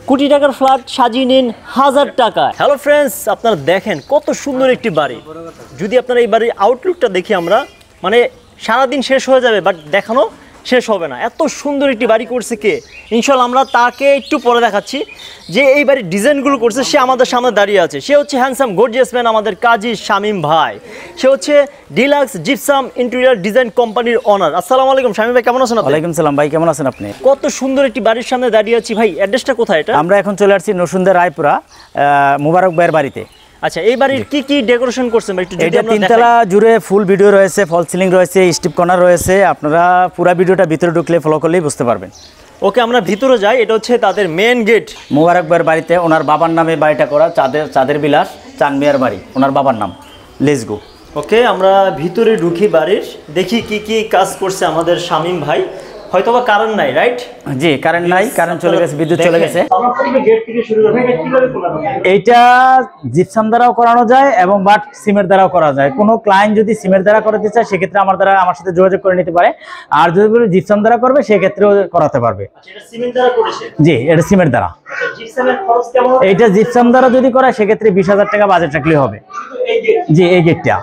কোটি টাকার ফ্ল্যাট সাজিয়ে নিন 1000 টাকা। হ্যালো ফ্রেন্ডস, আপনারা দেখেন কত সুন্দর একটি বাড়ি। যদি আপনারা এই বাড়ির আউটলুকটা দেখি আমরা, মানে সারাদিন শেষ হয়ে যাবে, বাট দেখানো শেষ হবে না। এত সুন্দর একটি বাড়ি করছে কে, ইনশাল্লাহ আমরা তাকে একটু পরে দেখাচ্ছি। যে এই বাড়ির ডিজাইনগুলো করছে সে আমাদের সামনে দাঁড়িয়ে আছে। সে হচ্ছে হ্যান্ডসাম গর্জিয়াস ম্যান, আমাদের কাজী শামীম ভাই। সে হচ্ছে ডিলাক্স জিপসাম ইন্টেরিয়র ডিজাইন কোম্পানির ওনার। আসসালামু আলাইকুম শামীম ভাই, কেমন আছেন? ওয়ালাইকুম সালাম ভাই, কেমন আছেন আপনি? কত সুন্দর একটি বাড়ির সামনে দাঁড়িয়ে আছি ভাই। অ্যাড্রেসটা কোথায় এটা? আমরা এখন চলে আসছি নরসুন্দর রায়পুরা মুবারক ভাইয়ের বাড়িতে। আচ্ছা, এই বাড়ির কি কি ডেকোরেশন করছেন ভাই? একটু এটা তিনতলা জুড়ে ফুল ভিডিও রয়েছে, ফল সিলিং রয়েছে, স্টিপ কর্নার রয়েছে। আপনারা পুরো ভিডিওটা ভিতরে ঢুকলে ফলো করলেই বুঝতে পারবেন। ওকে, আমরা ভিতরে যাই। এটা হচ্ছে তাদের মেন গেট। মুবারক ভাইয়ের বাড়িতে ওনার বাবার নামে বাড়িটা করা, চাঁদের বিলাস চানমিয়ার বাড়ি, ওনার বাবার নাম। Let's go. ওকে, আমরা ভিতরে ঢুকি বাড়ির, দেখি কি কি কাজ করছে আমাদের শামীম ভাই। হয়তোবা কারেন্ট নাই, রাইট? জি, কারেন্ট নাই, কারেন্ট চলে গেছে, বিদ্যুৎ চলে গেছে। আমরা প্রথমে গেট থেকে শুরু করব। এটা কিভাবে করানো হয়? এইটা জিপসাম দ্বারাও করানো যায় এবং বাট সিমেন্ট দ্বারাও করা যায়। কোনো ক্লায়েন্ট যদি সিমেন্ট দ্বারা করাতে চায় সেক্ষেত্রে আমার সাথে যোগাযোগ করে নিতে পারে। আর যদি বলে জিপসাম দ্বারা করবে সেক্ষেত্রেও করাতে পারবে। আচ্ছা, এটা সিমেন্ট দ্বারা করেছে? জি, এটা সিমেন্ট দ্বারা। আচ্ছা, জিপসামের খরচ কেমন হবে? এইটা জিপসাম দ্বারা যদি করা সেক্ষেত্রে 20,000 টাকা বাজেট রাখলে হবে। এই গেট? জি, এই গেটটা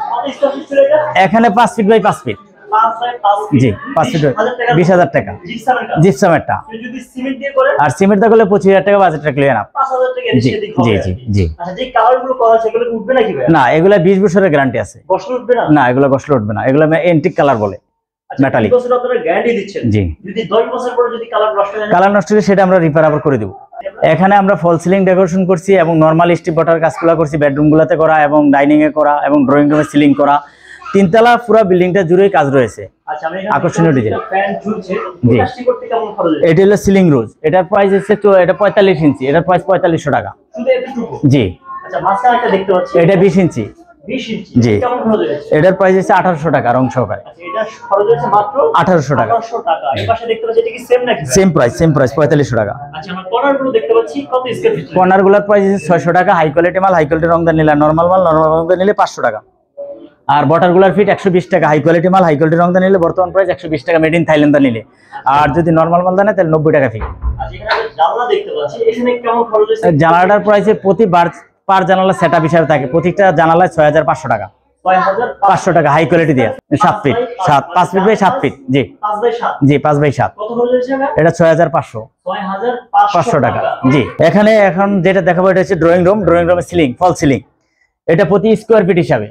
এখানে 5 ফিট বাই 5 ফিট। জি, 5 ফিট 20,000 টাকা জিপসামেরটা। যদি সিমেন্ট দিয়ে করেন আর সিমেন্ট দিয়ে করলে 25,000 টাকা বাজেট রাখলে না। 5,000 টাকা জি জি জি জি। আচ্ছা, যে কালারগুলো করা আছে এগুলো উঠবে নাকি ভাই? না, এগুলা 20 বছরের গ্যারান্টি আছে। গসল উঠবে না? না, এগুলা গসল উঠবে না। এগুলা এন্টিক কালার বলে, মেটালিক। 20 বছর আপনারা গ্যারান্টি দিচ্ছেন? জি। যদি 10 বছর পরে যদি কালার নষ্ট হয়? কালার নষ্ট হলে সেটা আমরা রিপেয়ার আবার করে দেব। এখানে আমরা ফল সিলিং ডেকোরেশন করছি এবং নরমাল স্টিপ বটার কাজগুলো করছি, বেডরুমগুলোতে করা এবং ডাইনিং এ করা এবং ড্রয়িং রুমে সিলিং করা। তিনতলা পুরো বিল্ডিংটা জুড়ে কাজ রয়েছে। আচ্ছা, আমি আকর্ষণীয় ডিজাইন। ফ্যান ঝুলছে, প্লাস্টিক করতে কেমন খরচ? এটা হলো সিলিং রোজ। এটার প্রাইস হচ্ছে এটা 45 ইঞ্চি। এটার প্রাইস 4500 টাকা। শুধু এতটুকু? জি। আচ্ছা, মাঝখানে একটা দেখতে পাচ্ছি, এটা 20 ইঞ্চি। 20 ইঞ্চি। জি। কেমন খরচ হয়েছে? এটার প্রাইস হচ্ছে 1800 টাকা রং সহকারে। আচ্ছা, এটা খরচ হয়েছে মাত্র 1800 টাকা। 1800 টাকা। এই পাশে দেখতে পাচ্ছি, এটা কি সেম নাকি? সেম প্রাইস 4500 টাকা। আচ্ছা, আমরা কর্নারগুলো দেখতে পাচ্ছি, কত স্কয়ার ফিট? কর্নারগুলোর প্রাইস 600 টাকা। হাই কোয়ালিটি মাল, হাই কোয়ালিটি রংদার নিলে, নরমাল রংদার নিলে 500 টাকা। আর বটারগুলার ফিট 120 টাকা। হাই কোয়ালিটি মাল, হাই কোয়ালিটি রংদার নিলে বর্তমান প্রাইস 120 টাকা, মেড ইন থাইল্যান্ড নিলে। আর যদি নরমাল মাল দেন তাহলে 90 টাকা ফিট। আচ্ছা, এখানে জানলা দেখতে পাচ্ছি, এখানে কেমন খরচ হয়েছে? জানালাটার প্রাইসে প্রতি পার জানালা সেটআপ হিসাবে থাকে। প্রত্যেকটা জানালায় 6500 টাকা। 6500 টাকা হাই কোয়ালিটি দিয়ে 7 ফিট 5 ফিট বাই 7 ফিট। জি 5 বাই 7। জি, 5 বাই 7। কত খরচ হয়েছে এটা 6500 টাকা। জি। এখানে এখন যেটা দেখাবো এটা হচ্ছে ড্রয়িং রুম। ড্রয়িং রুমের সিলিং, ফল সিলিং। এটা প্রতি স্কয়ার ফিট হিসাবে,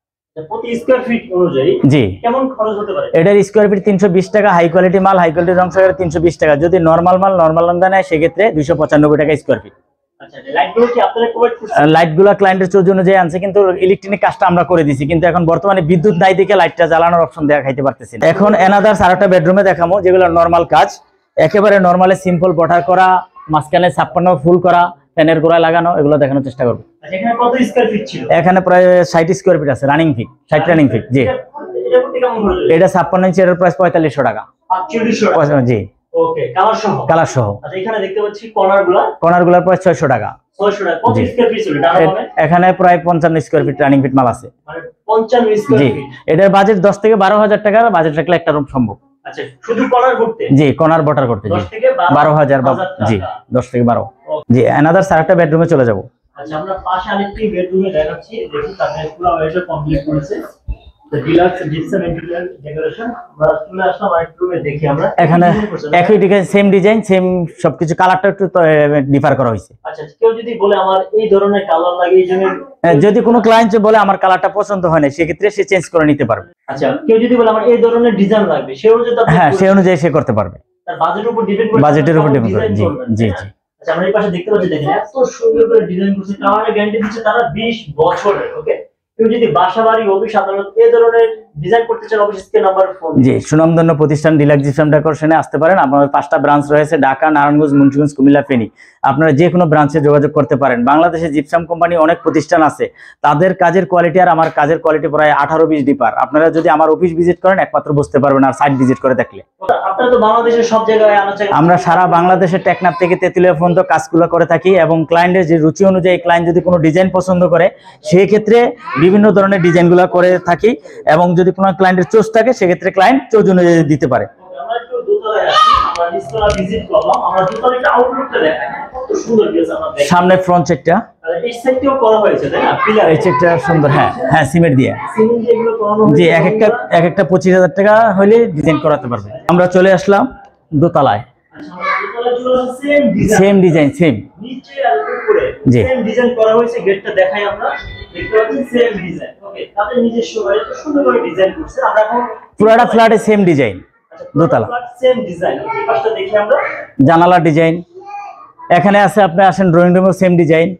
প্রতি স্কয়ার ফিট অনুযায়ী জি কেমন খরচ হতে পারে? এটার স্কয়ার ফিট 320 টাকা। হাই কোয়ালিটি মাল, হাই কোয়ালিটি রং সহকারে 320 টাকা। যদি নরমাল মাল, নরমাল রং দেয় সেক্ষেত্রে 295 টাকা স্কয়ার ফিট। আচ্ছা, লাইটগুলো কি আপনারা প্রোভাইড করছেন? লাইটগুলো ক্লায়েন্টের চোর জন্য যে আনছে, কিন্তু ইলেকট্রনিক কাজটা আমরা করে দিছি। কিন্তু এখন বর্তমানে বিদ্যুৎ নাই দেখে লাইটটা জ্বালানোর অপশন দেখাইতে পারতেছি না। এখন এনাদার আরেকটা বেডরুমে দেখাবো, যেগুলো নরমাল কাজ, একেবারে নরমালে সিম্পল বটার করা, মাঝখানে 56 ফুল করা, ফ্যানের গোড়ায় লাগানো, এগুলো দেখানোর চেষ্টা করব। আচ্ছা, এখানে কত স্কয়ার ফিট ছিল? এখানে প্রায় 60 স্কয়ার ফিট আছে, রানিং ফিট, 60 রানিং ফিট। জি। এটা করতে কেমন খরচ? এটা 56 ইঞ্চি। এর প্রাইস 4500 টাকা। 4500 টাকা। জি। ওকে, কালার সহ? কালার সহ। আচ্ছা, এখানে দেখতে পাচ্ছি কর্নারগুলোর প্রাইস 600 টাকা। 600 টাকা। কত স্কয়ার ফিট ছিল এটা? এখানে প্রায় 55 স্কয়ার ফিট রানিং ফিট মাল আছে। মানে 55 স্কয়ার ফিট। এটার বাজেট 10 থেকে 12000 টাকা বাজেট রাখলে একটা রুম সম্ভব। আচ্ছা, শুধু কর্নার করতে? জি, কর্নার বটার করতে। 10 থেকে 12000। জি, 10 থেকে 12। জি, অ্যানাদার আরেকটা বেডরুমে চলে যাব। আচ্ছা, আমরা পাশে আরেকটি বেডরুমে দেখাচ্ছি। দেখুন, তাদের পুরো ওয়েটার কমপ্লিট করেছে। Deluxe gypsum interior decoration. আমরা চলে আসলাম আরেকটি রুমে, দেখি আমরা। এখানে একই ডিজাইন, সেম ডিজাইন, সেম সবকিছু, কালারটা একটু ডিফার করা হয়েছে। আচ্ছা, কেউ যদি বলে আমার এই ধরনের কালার লাগে, এই জন্য যদি কোনো ক্লায়েন্ট বলে আমার কালারটা পছন্দ হয় না, সেক্ষেত্রে সে চেঞ্জ করে নিতে পারবে। আচ্ছা, কেউ যদি বলে আমার এই ধরনের ডিজাইন লাগবে, সে অনুযায়ী হ্যাঁ, সেই অনুযায়ী সে করতে পারবে। তার বাজেটের উপর ডিপেন্ড করে। বাজেটের উপর ডিপেন্ড করে। জি জি জি। আচ্ছা, আমরা এই পাশে দেখতে পাচ্ছি, দেখেন এত সুন্দর করে ডিজাইন করছে। কালারের গ্যারান্টি দিচ্ছে তারা 20 বছরের। ওকে, কেউ যদি বাসা বাড়ি, অফিস, আদালত এই ধরনের ডিজাইন করতে চান, অফিস স্ক্রিন নাম্বার ফোন। জি, সুনামধন্য প্রতিষ্ঠান ডিলাক্স জিপসাম ডেকোরেশনে আসতে পারেন। আপনাদের 5টা ব্রাঞ্চ রয়েছে, ঢাকা, নারায়ণগঞ্জ, মুন্সিগঞ্জ, কুমিল্লা, ফেনী। আপনারা যে কোনো ব্রাঞ্চে যোগাযোগ করতে পারেন। বাংলাদেশে জিপসাম কোম্পানি অনেক প্রতিষ্ঠান আছে, তাদের কাজের কোয়ালিটি আর আমার কাজের কোয়ালিটি প্রায় 18-20 ডিপার। আপনারা যদি আমার অফিস ভিজিট করেন একমাত্র বুঝতে পারবেন, আর সাইট ভিজিট করে দেখলে। আপনারা তো বাংলাদেশের সব জায়গায় আমরা সারা বাংলাদেশের টেকনাফ থেকে তেতুলিয়া পর্যন্ত কাজগুলো করে থাকি এবং ক্লায়েন্টের যে রুচি অনুযায়ী ক্লায়েন্ট যদি কোনো ডিজাইন পছন্দ করে সেই ক্ষেত্রে বিভিন্ন ধরনের ডিজাইনগুলো করে থাকি এবং যদি কোনো ক্লায়েন্টের চয়েস থাকে সেক্ষেত্রে ক্লায়েন্ট চয়েস অনুযায়ী দিতে পারে। আমরা একটু দোতলায় আছি। আমরা নিচতলা ভিজিট করলাম, আমরা দুতলা একটা আউটলুকটা দেখাই, কত সুন্দর ভিউস আমরা দেখি। সামনে ফ্রন্ট চেকটা, এই সাইডটাও করা হয়েছে তাই না, পিলার এই চেকটা সুন্দর। হ্যাঁ হ্যাঁ, সিমেন্ট দিয়ে। সিমেন্ট দিয়ে এগুলো করানো হয়েছে। জি, এক একটা 25,000 টাকা হলে ডিজাইন করাতে পারবে। আমরা চলে আসলাম দোতলায়। আচ্ছা, আমরা দোতলা চলে same design, same design, same. নিচে আর উপরে জি। সেম ডিজাইন করা হয়েছে। গেটটা দেখাই আমরা, দেখতে পাচ্ছেন সেম ডিজাইন। ওকে, তাদের নিজস্ব বাড়ি তো সুন্দর করে ডিজাইন করছে। আমরা এখন পুরোটা ফ্ল্যাটে সেম ডিজাইন, দোতলা সেম ডিজাইন। এই পাশটা দেখি আমরা, জানালা ডিজাইন এখানে আছে। আপনি আসেন, ড্রয়িং রুমেও সেম ডিজাইন।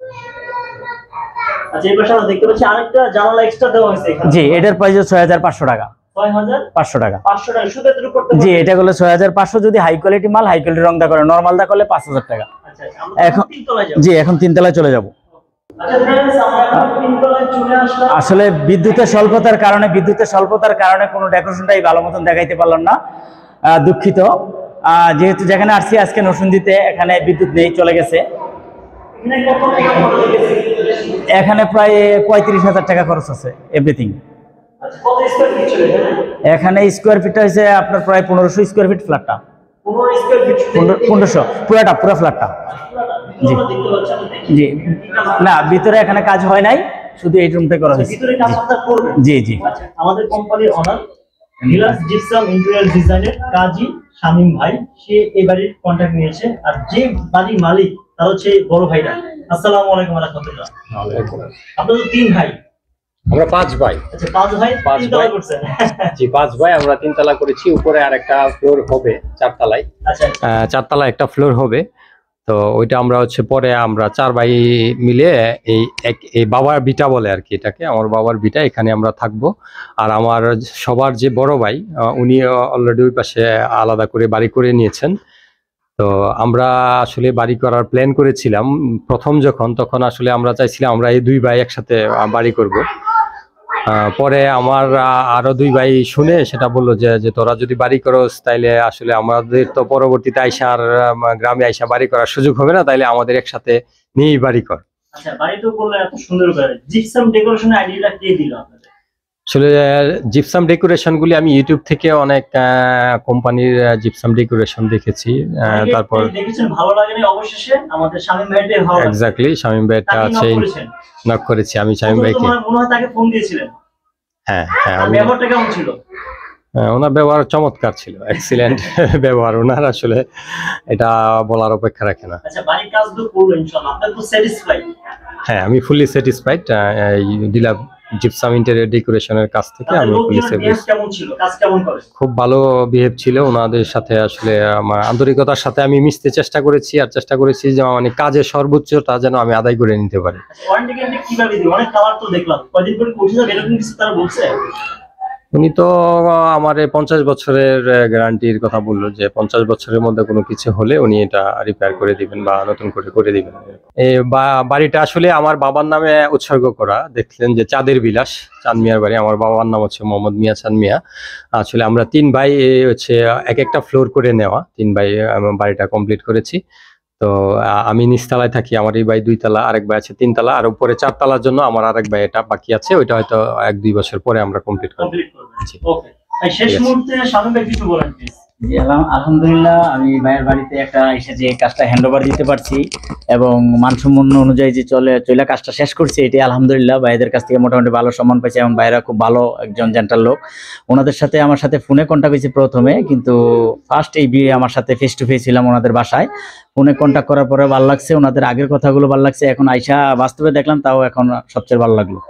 আচ্ছা, এই পাশে আমরা দেখতে পাচ্ছি আরেকটা জানালা এক্সট্রা দেওয়া হয়েছে এখানে। জি, এটার প্রাইস 6,500 টাকা। 6,500 টাকা। 500 টাকা শুধু এর উপর করতে জি, এটা গুলো 6,500। যদি হাই কোয়ালিটি মাল, হাই কোয়ালিটি রং দা করে, নরমাল দা করলে 5,000 টাকা। আচ্ছা আচ্ছা, আমরা এখন তিনতলায় যাব। জি, এখন তিনতলায় চলে যাব। আচ্ছা फ्रेंड्स, আমরা এখন তিনতলায় চলে আসলাম। আসলে বিদ্যুতের স্বল্পতার কারণে কোনো ডেকোরেশনটাই ভালো মতন দেখাইতে পারলাম না, দুঃখিত। যেহেতু যেখানে আসছি আজকে নরসিংদীতে, এখানে বিদ্যুৎ নেই, চলে গেছে। এখানে কত টাকা খরচ হয়েছে? এখানে প্রায় 35,000 টাকা খরচ আছে, এভরিথিং। আচ্ছা, কত স্কয়ার ফিট ছিল এখানে? এখানে স্কোয়ার ফিটটা হয়েছে আপনার প্রায় 1500 স্কোয়ার ফিট ফ্ল্যাটটা। 15 স্কয়ার ফিট 1500 পুরো ফ্ল্যাটটা। জি আমরা দেখতে পাচ্ছি, আমরা দেখি। জি, না ভিতরে এখানে কাজ হয় নাই, শুধু এই রুমটাই করা হয়েছে। ভিতরে কাজ আপনারা করবেন? জি জি। আচ্ছা, আমাদের কোম্পানির ওনার ডিলাক্স জিপসাম ইন্টেরিয়র ডিজাইনের কাজী শামীম ভাই, সে এই বাড়ির কন্ট্রাক্ট নিয়েছে। আর যে বাড়ির মালিক তার হচ্ছে বড় ভাইরা। আসসালামু আলাইকুম ওয়া রাহমাতুল্লাহ। আপনারা তো 3 ভাই? আমরা 5 ভাই। আচ্ছা, 5 ভাই 5 তিনতলা ভাই করছেন? জি, 5 ভাই আমরা 3 তলা করেছি। উপরে আর একটা ফ্লোর হবে 4 তলায়। আচ্ছা, 4 তলায় একটা ফ্লোর হবে। তো ওইটা আমরা হচ্ছে পরে আমরা 4 ভাই মিলে এই বাবার ভিটা বলে আর কি এটাকে, আমার বাবার ভিটা, এখানে আমরা থাকবো। আর আমার সবার যে বড় ভাই, উনি অলরেডি ওই পাশে আলাদা করে বাড়ি করে নিয়েছেন। তো আমরা আসলে বাড়ি করার প্ল্যান করেছিলাম প্রথম তখন আসলে আমরা চাইছিলাম আমরা এই 2 ভাই একসাথে বাড়ি করব। পরে আমার আরো 2 ভাই শুনে সেটা বললো যে তোরা যদি বাড়ি করস তাইলে আসলে আমাদের তো পরবর্তীতে আইসা আর গ্রামে আইসা বাড়ি করার সুযোগ হবে না, তাইলে আমাদের একসাথে নিয়েই বাড়ি কর। আচ্ছা, বাড়ি তো করলে এত সুন্দর করে, জিপসাম ডেকোরেশনের আইডিয়াটা কে দিল আপনাদের? আসলে জিপসাম ডেকোরেশন গুলি আমি ইউটিউব থেকে অনেক কোম্পানির জিপসাম ডেকোরেশন দেখেছি। তারপর দেখেছেন, ভালো লাগেনি, অবশেষে আমাদের শামীম ভাইটাই ভালো লাগছে। এক্স্যাক্টলি, শামীম ভাইটা আছে, নক করেছি আমি শামীম ভাইকে। মনে হয় তাকে ফোন দিয়েছিলেন? হ্যাঁ হ্যাঁ, আর ব্যবহারটা কেমন ছিল? ওনার ব্যবহার চমৎকার ছিল, এক্সিলেন্ট ব্যবহার ওনার, আসলে এটা বলার অপেক্ষা রাখে না। আচ্ছা, বাড়ির কাজ তো করলো ইনশাআল্লাহ, আপনি তো স্যাটিসফাইড? হ্যাঁ, আমি ফুলি স্যাটিসফাইড। এই ডিলাক্স জিপসাম ইন্টেরিয়র ডেকোরেশনের কাছ থেকে আমি ফুলি স্যাটিসফাইড। কেমন ছিল, কাজ কেমন করে? খুব ভালো বিহেভ ছিল ওনাদের সাথে। আসলে আমার আন্তরিকতার সাথে আমি মিশতে চেষ্টা করেছি, আর চেষ্টা করেছি যে মানে কাজের সর্বোচ্চটা যেন আমি আদায় করে নিতে পারি। ওয়ারেন্টি গ্যারান্টি কিভাবে দিবেন? অনেক কালার তো দেখলাম, কয়দিন পরে কোর্স যাবে এরকম কিছু তারা বলছে? উনি তো আমার 50 বছরের গ্যারান্টির কথা বললো, যে 50 বছরের মধ্যে কোনো কিছু হলে উনি এটা রিপেয়ার করে দিবেন বা নতুন করে দিবেন। এই বাড়িটা আসলে আমার বাবার নামে উৎসর্গ করা। দেখলেন যে চাঁদের বিলাস, চাঁদ মিয়ার বাড়ি। আমার বাবার নাম হচ্ছে মোহাম্মদ মিয়া চাঁদ মিয়া। আসলে আমরা 3 ভাই হচ্ছে একটা ফ্লোর করে নেওয়া, 3 ভাই বাড়িটা কমপ্লিট করেছি। তো আমি নিচতলায় থাকি, আমার এই ভাই 2 তলা, আরেক ভাই আছে 3 তলা, আর উপরে 4 তলার জন্য আমার আরেক ভাই এটা বাকি আছে, ওইটা হয়তো 1-2 বছর পরে আমরা কমপ্লিট করব। ওকে, শেষ মুহূর্তে শামীম ভাই কিছু বলেন প্লিজ। জি, আলহামদুলিল্লাহ, আমি ভাইয়ের বাড়িতে একটা এসে যে কাজটা হ্যান্ডওভার দিতে পারছি এবং মানসম্পন্ন অনুযায়ী যে চলে কাজটা শেষ করছি, এটি আলহামদুলিল্লাহ ভাইদের কাছ থেকে মোটামুটি ভালো সম্মান পাইছি এবং ভাইরা খুব ভালো একজন জেন্টাল লোক। ওনাদের সাথে আমার সাথে ফোনে কন্ট্যাক্ট হয়েছে প্রথমে, কিন্তু ফার্স্ট এই বিয়ে আমার সাথে ফেস টু ফেস ছিলাম ওনাদের বাসায়। ফোনে কন্ট্যাক্ট করার পরে ভালো লাগছে, ওনাদের আগের কথাগুলো ভালো লাগছে, এখন আইসা বাস্তবে দেখলাম, তাও এখন সবচেয়ে ভালো লাগলো।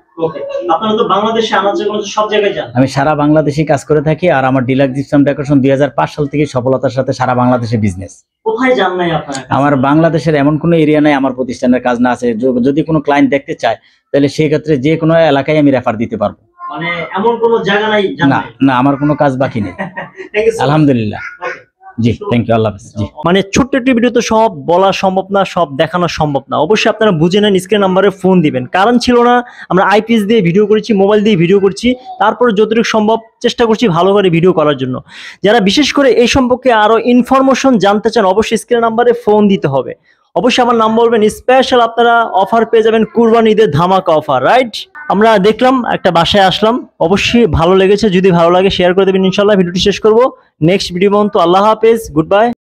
আপনারা তো বাংলাদেশে আনাচে কোন সব জায়গায় যান? আমি সারা বাংলাদেশে কাজ করে থাকি, আর আমার ডিলাক্স জিপসাম ডেকোরেশন 2005 সাল থেকে সফলতার সাথে সারা বাংলাদেশে বিজনেস। কোথায় যান নাই আপনারা? আমার বাংলাদেশের এমন কোনো এরিয়া নাই আমার প্রতিষ্ঠানের কাজ না আছে। যদি কোনো ক্লায়েন্ট দেখতে চায় তাহলে সেই ক্ষেত্রে যে কোনো এলাকায় আমি রেফার দিতে পারবো। মানে এমন কোনো জায়গা নাই? না, আমার কোনো কাজ বাকি নেই আলহামদুলিল্লাহ। জি, থ্যাংক ইউ, আল্লাহ হাফেজ। জি, মানে ছোট্ট একটি ভিডিও তো সব বলা সম্ভব না, সব দেখানো সম্ভব না। অবশ্যই আপনারা বুঝে নেন, স্ক্রিন নাম্বারে ফোন দিবেন। কারণ ছিল না, আমরা আইপিএস দিয়ে ভিডিও করেছি, মোবাইল দিয়ে ভিডিও করছি, তারপরে যতটুকু সম্ভব চেষ্টা করছি ভালো করে ভিডিও করার জন্য। যারা বিশেষ করে এই সম্পর্কে আরো ইনফরমেশন জানতে চান, অবশ্যই স্ক্রিন নাম্বারে ফোন দিতে হবে। অবশ্যই আমার নাম বলবেন, স্পেশাল আপনারা অফার পেয়ে যাবেন, কুরবানি ঈদের ধামাকা অফার, রাইট? আমরা দেখলাম, একটা বাসায় আসলাম, অবশ্যই ভালো লেগেছে। যদি ভালো লাগে শেয়ার করে দেবেন ইনশাল্লাহ। ভিডিওটি শেষ করব। নেক্সট ভিডিও পর্যন্ত আল্লাহ হাফেজ, গুড বাই।